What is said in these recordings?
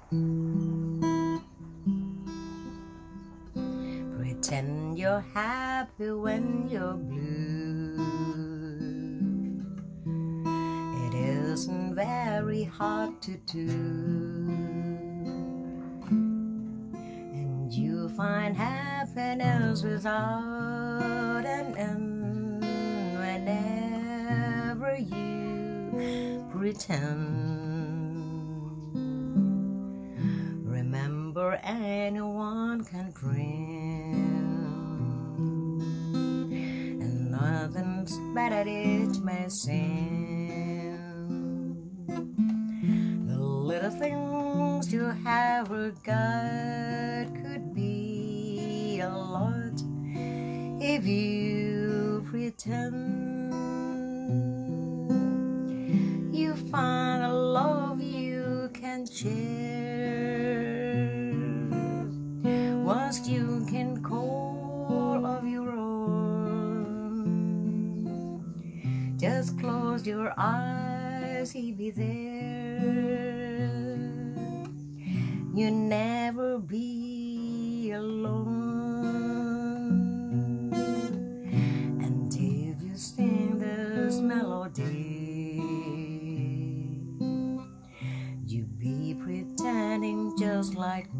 Pretend you're happy when you're blue. It isn't very hard to do, and you find happiness without an end whenever you pretend. Remember, anyone can dream, and nothing's bad at it may seem. The little things you have got could be a lot if you pretend. You find a love you can share, once you can call of your own. Just close your eyes, he'll be there. You'll never be alone. And if you sing this melody, you be pretending just like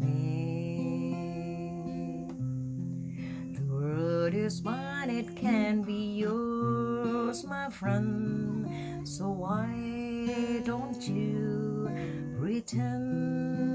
me. The world is mine, it can be yours, my friend. So why don't you pretend?